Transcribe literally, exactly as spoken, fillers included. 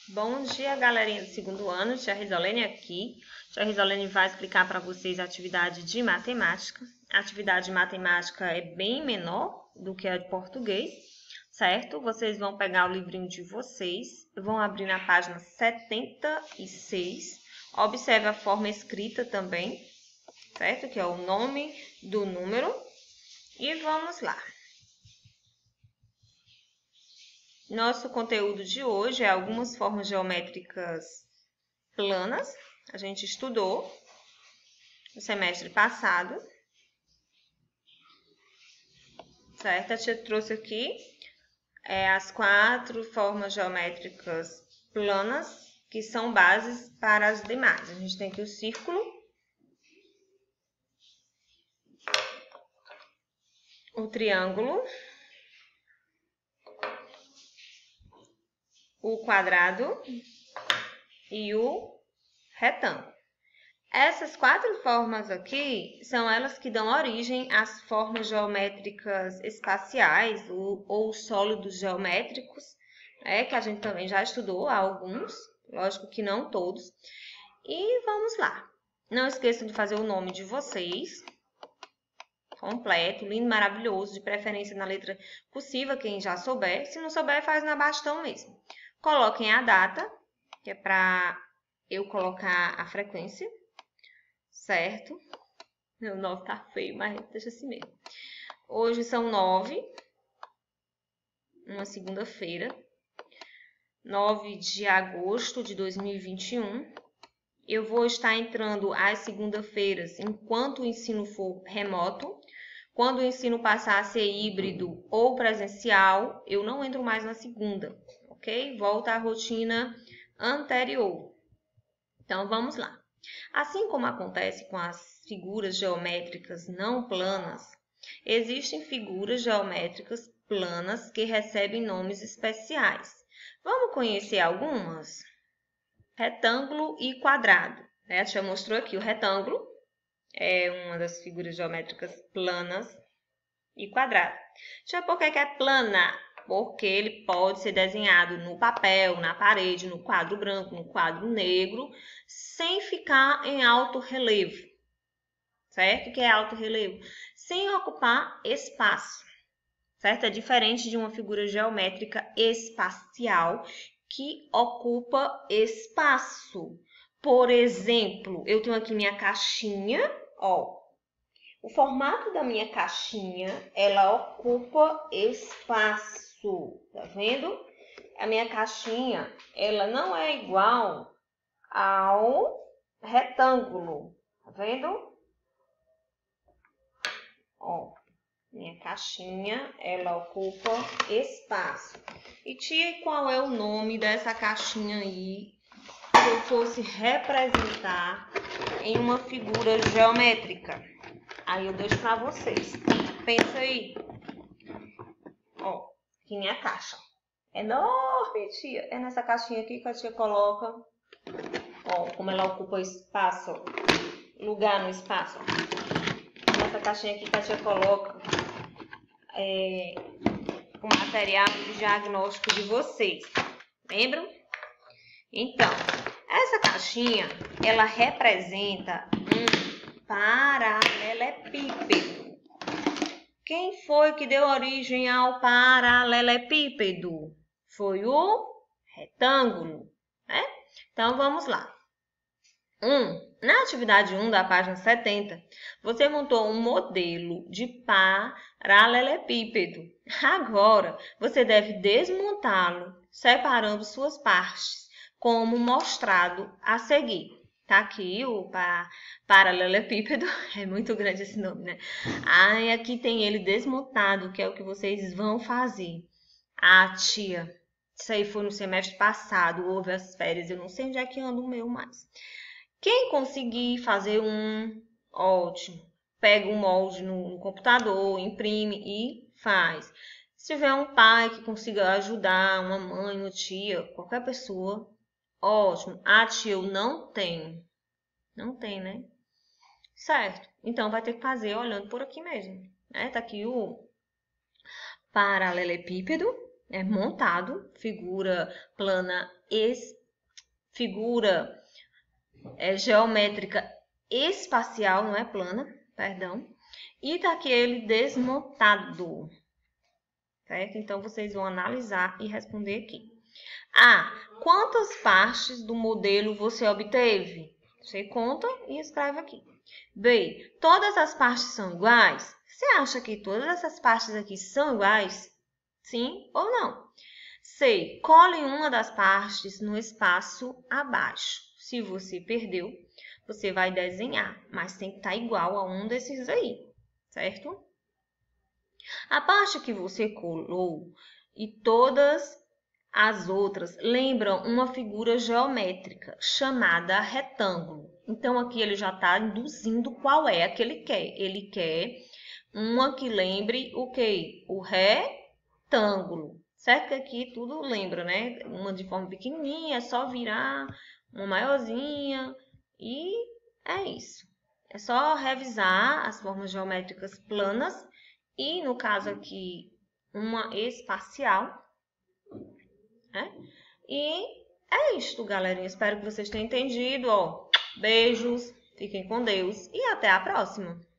Bom dia, galerinha do segundo ano. Tia Risolene aqui. Tia Risolene vai explicar para vocês a atividade de matemática. A atividade de matemática é bem menor do que a de português, certo? Vocês vão pegar o livrinho de vocês, vão abrir na página setenta e seis. Observe a forma escrita também, certo? Que é o nome do número. E vamos lá. Nosso conteúdo de hoje é algumas formas geométricas planas. A gente estudou no semestre passado, certo? A tia trouxe aqui é, as quatro formas geométricas planas que são bases para as demais. A gente tem aqui o círculo, o triângulo, o quadrado e o retângulo. Essas quatro formas aqui são elas que dão origem às formas geométricas espaciais ou, ou sólidos geométricos, né, que a gente também já estudou alguns, lógico que não todos. E vamos lá. Não esqueçam de fazer o nome de vocês completo, lindo, maravilhoso, de preferência na letra cursiva, quem já souber. Se não souber, faz na bastão mesmo. Coloquem a data, que é para eu colocar a frequência, certo? Meu nove tá feio, mas deixa assim mesmo. Hoje são nove, uma segunda-feira, nove de agosto de dois mil e vinte e um. Eu vou estar entrando às segunda-feiras enquanto o ensino for remoto. Quando o ensino passar a ser híbrido ou presencial, eu não entro mais na segunda, ok? Volta à rotina anterior. Então, vamos lá. Assim como acontece com as figuras geométricas não planas, existem figuras geométricas planas que recebem nomes especiais. Vamos conhecer algumas? Retângulo e quadrado. Né? A tia mostrou aqui o retângulo. É uma das figuras geométricas planas e quadrado. Deixa eu ver por que é plana. Porque ele pode ser desenhado no papel, na parede, no quadro branco, no quadro negro, sem ficar em alto relevo. Certo? O que é alto relevo? Sem ocupar espaço. Certo? É diferente de uma figura geométrica espacial que ocupa espaço. Por exemplo, eu tenho aqui minha caixinha, ó. O formato da minha caixinha, ela ocupa espaço, tá vendo? A minha caixinha, ela não é igual ao retângulo, tá vendo? Ó, minha caixinha, ela ocupa espaço. E tia, qual é o nome dessa caixinha aí se eu fosse representar em uma figura geométrica? Aí eu deixo para vocês. Pensa aí. Ó, aqui minha caixa. Enorme, tia. É nessa caixinha aqui que a tia coloca. Ó, como ela ocupa espaço. Lugar no espaço. Nessa caixinha aqui que a tia coloca é, o material de diagnóstico de vocês. Lembram? Então, essa caixinha, ela representa um paralelepípedo. Quem foi que deu origem ao paralelepípedo? Foi o retângulo, né? Então, vamos lá. Um, na atividade um da página setenta, você montou um modelo de paralelepípedo. Agora, você deve desmontá-lo, separando suas partes, como mostrado a seguir. Tá aqui o pa paralelepípedo, é muito grande esse nome, né? Ah, e aqui tem ele desmontado, que é o que vocês vão fazer. Ah, tia, isso aí foi no semestre passado, houve as férias, eu não sei onde é que anda o meu mais. Quem conseguir fazer um, ótimo. Pega um molde no, no computador, imprime e faz. Se tiver um pai que consiga ajudar, uma mãe, uma tia, qualquer pessoa, ótimo. Ah, tia, eu não tenho. Não tem, né? Certo. Então, vai ter que fazer olhando por aqui mesmo. Né? Tá aqui o paralelepípedo. é montado, figura plana, es, figura é, geométrica espacial, não é plana, perdão, e daquele desmontado, certo? Então, vocês vão analisar e responder aqui. A. Quantas partes do modelo você obteve? Você conta e escreve aqui. B. Todas as partes são iguais? Você acha que todas essas partes aqui são iguais? Sim ou não? C. Cole uma das partes no espaço abaixo. Se você perdeu, você vai desenhar, mas tem que estar igual a um desses aí, certo? A parte que você colou e todas as outras lembram uma figura geométrica chamada retângulo. Então, aqui ele já está induzindo qual é a que ele quer. Ele quer uma que lembre o quê? O retângulo. Certo que aqui tudo lembra, né? Uma de forma pequenininha, é só virar uma maiorzinha e é isso. É só revisar as formas geométricas planas e, no caso aqui, uma espacial, né? E é isto, galerinha. Espero que vocês tenham entendido. Ó, beijos, fiquem com Deus e até a próxima.